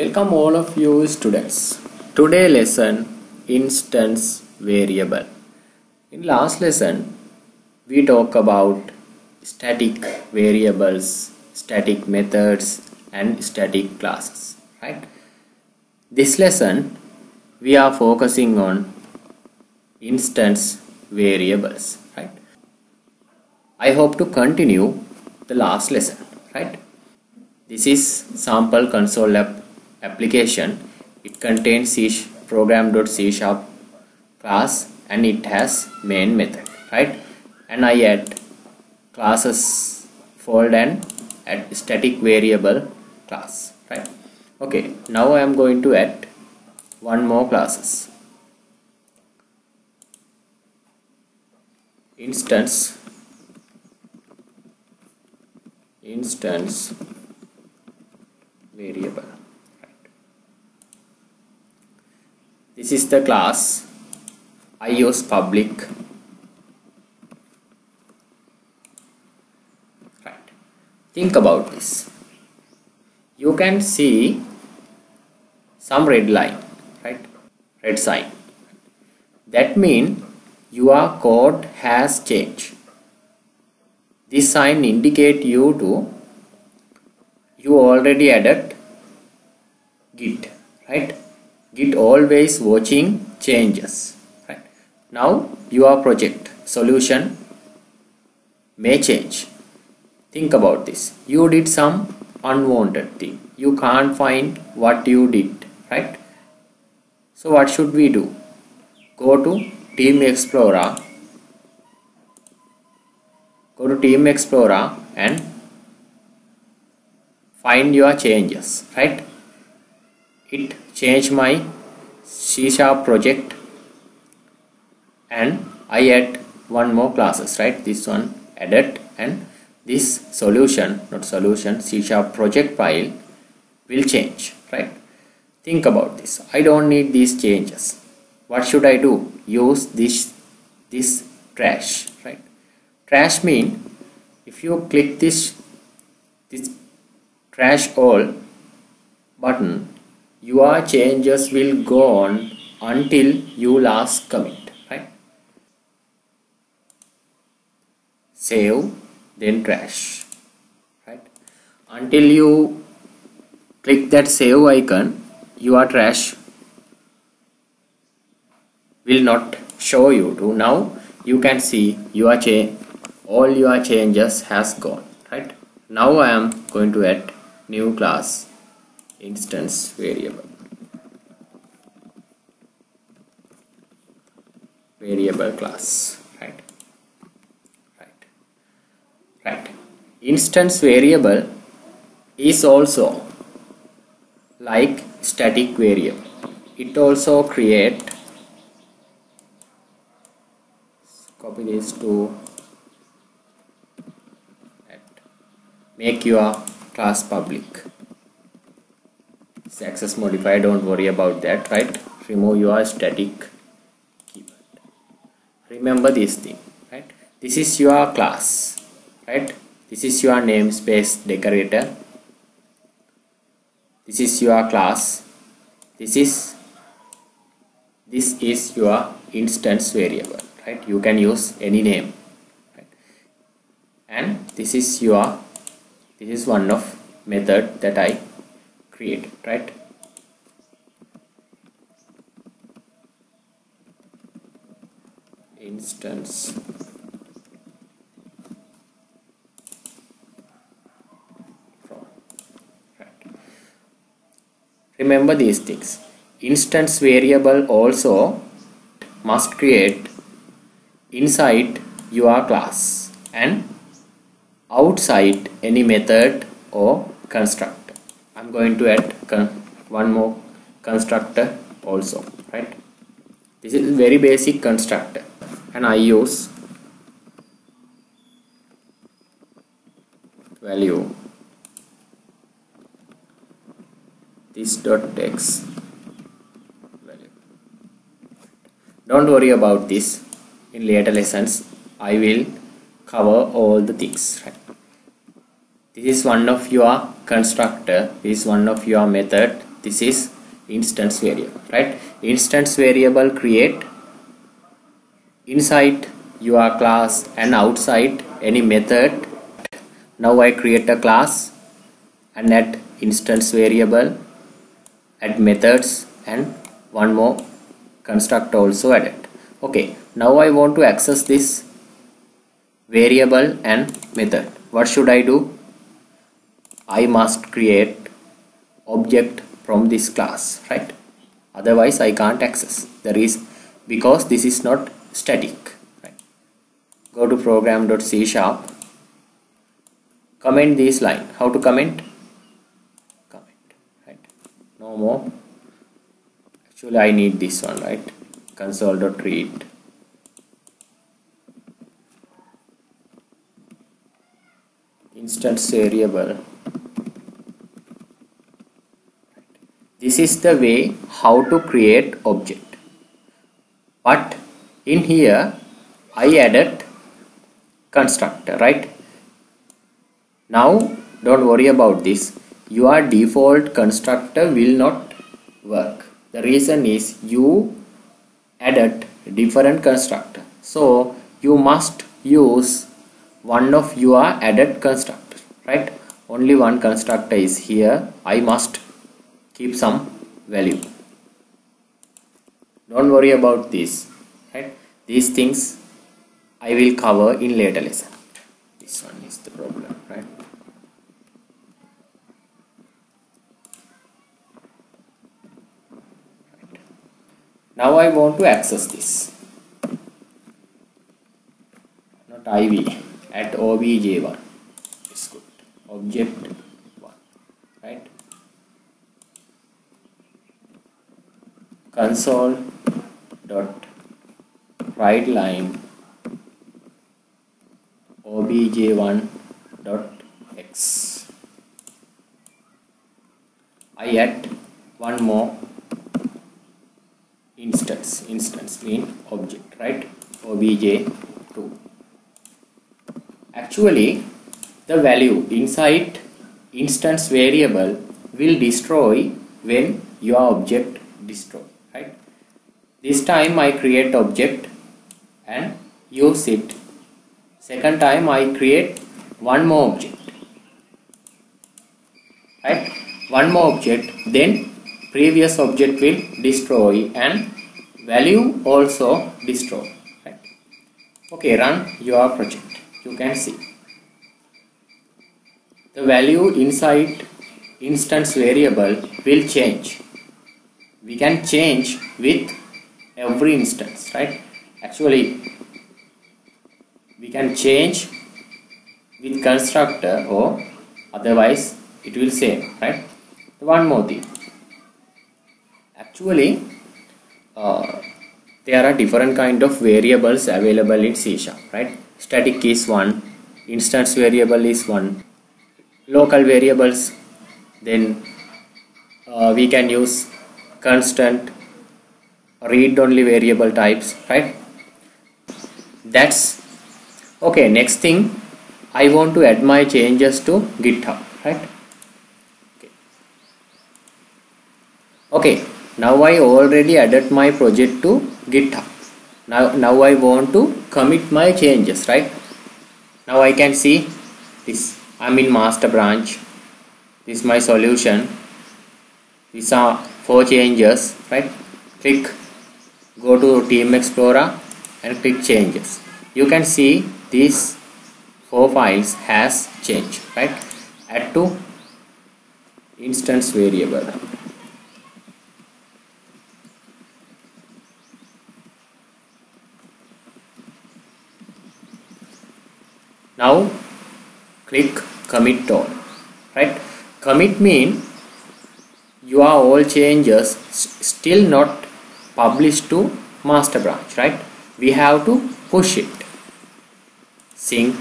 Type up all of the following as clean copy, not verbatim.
Welcome all of you students. Today lesson instance variable. In last lesson we talk about static variables, static methods and static classes, right? This lesson we are focusing on instance variables, right? I hope to continue the last lesson, right? This is sample console application. It contains program.c# class and it has main method, right? And I add classes fold and add static variable class, right? Okay, now I am going to add one more classes. Instance variable, right? This is the class. I use public, right? Think about this. You can see some red line, right? Red sign. That means your code has changed. This sign indicate you already added Git, right? Git always watching changes, right? Now your project solution may change. Think about this. You did some unwanted thing. You can't find what you did, right? So what should we do? Go to Team Explorer. Go to Team Explorer and find your changes, right? It changed my C# project and I add one more classes, right? This one added and this C# project file will change, right? Think about this. I don't need these changes. What should I do? Use this trash, right? Trash mean if you click this trash all button, your changes will go on until you last commit, right? Save, then trash, right? Until you click that save icon, your trash will not show you to. Now you can see your all your changes has gone, right? Now I am going to add new class instance variable class, right? Instance variable is also like static variable. It also create, copy this to make your class public. It's access modifier, don't worry about that, right? Remove your static keyword. Remember this thing, right? This is your class, right? This is your namespace decorator. This is your class. This is your instance variable, right? You can use any name, right? And this is one of method that I created, right? Instance right. Remember these things. Instance variable also must create inside your class and outside any method or constructor. I'm going to add one more constructor also, right? This is very basic constructor and I use value this dot text value. Don't worry about this. In later lessons I will cover all the things, right? This is one of your constructor, this is one of your method, This is instance variable, right? Instance variable create inside your class and outside any method. Now I create a class and add instance variable, add methods, and one more constructor also added. Okay, now I want to access this variable and method. What should I do? I must create object from this class, right? Otherwise I can't access. There is, because this is not static, right? Go to program.c#, comment this line. How to comment? Comment, right? No more. Actually I need this one, right? Console.read. Instance variable. This is the way how to create object. But in here I added constructor, right? Now don't worry about this. Your default constructor will not work. The reason is you added different constructor. So you must use one of your added constructor, right? Only one constructor is here. I must keep some value. Don't worry about this, right? These things I will cover in later lesson. This one is the problem, right? Now I want to access this. Not IV, at obj1. It's good. Object 1, right? Console dot write line obj1 dot x. I add one more instance mean object, right? obj2. Actually the value inside instance variable will destroy when your object destroy, right? This time I create object and use it. Second time I create one more object, right? One more object, then previous object will destroy and value also destroy, right? Okay, run your project. You can see the value inside instance variable will change. We can change with every instance, right? Actually we can change with constructor or otherwise it will same, right? One more thing. Actually there are different kind of variables available in C#, right? Static is one, instance variable is one, local variables, then we can use constant, read only variable types, right? That's okay. Next thing, I want to add my changes to GitHub, right? Okay, now I already added my project to GitHub. Now I want to commit my changes, right? Now I can see this. I'm in master branch. This is my solution. These are 4 changes, right? Click, go to Team Explorer and click changes. You can see these 4 files has changed, right? Add to instance variable. Now click commit all, right? Commit mean your all changes still not published to master branch, right? We have to push it. Sync,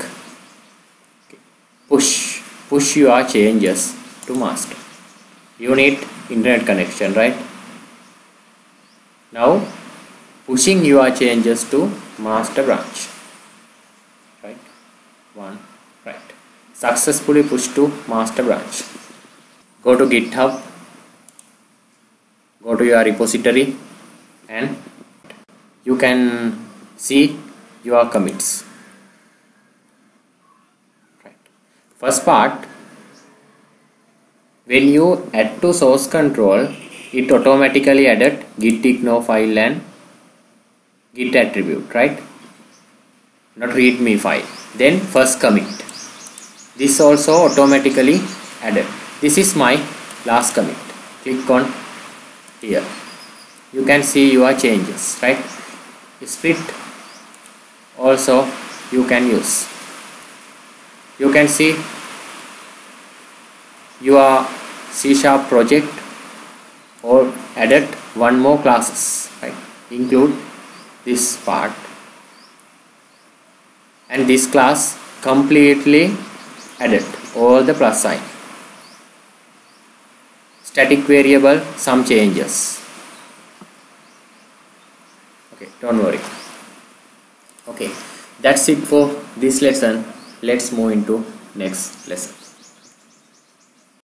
push your changes to master. You need internet connection, right? Now pushing your changes to master branch, right? One, right? Successfully pushed to master branch. Go to GitHub, to your repository and you can see your commits. Right. First part, when you add to source control, it automatically added git ignore file and git attribute, right? Not readme file. Then first commit. This also automatically added. This is my last commit. Click on here. You can see your changes, right? Split also you can use. You can see your C# project or added one more classes, right? Include this part, and this class completely added all the plus sign. Static variable, some changes. Okay, don't worry. Okay, that's it for this lesson. Let's move into next lesson.